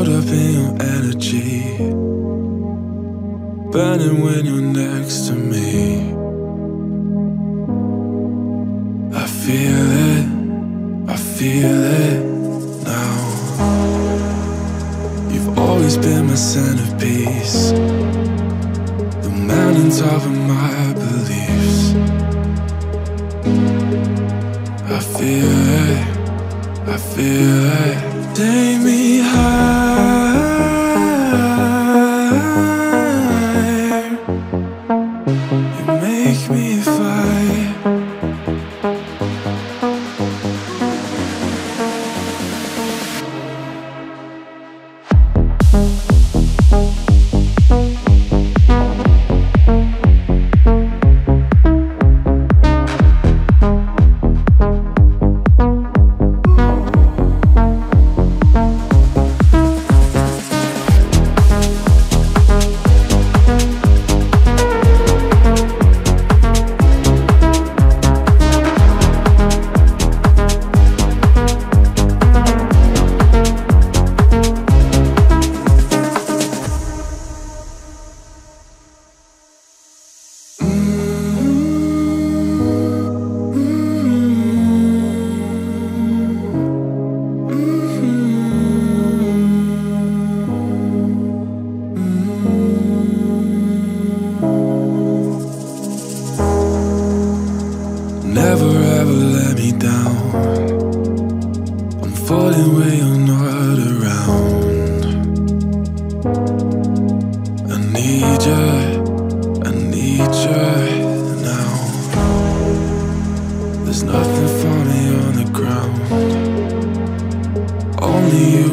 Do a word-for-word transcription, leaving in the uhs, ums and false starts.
caught up in your energy, burning when you're next to me. I feel it, I feel it now. You've always been my centerpiece, the mountain top of my beliefs. I feel it, I feel it. Take me high, you make me fly. Never ever let me down. I'm falling when you're not around. I need you, I need you now. There's nothing for me on the ground, only you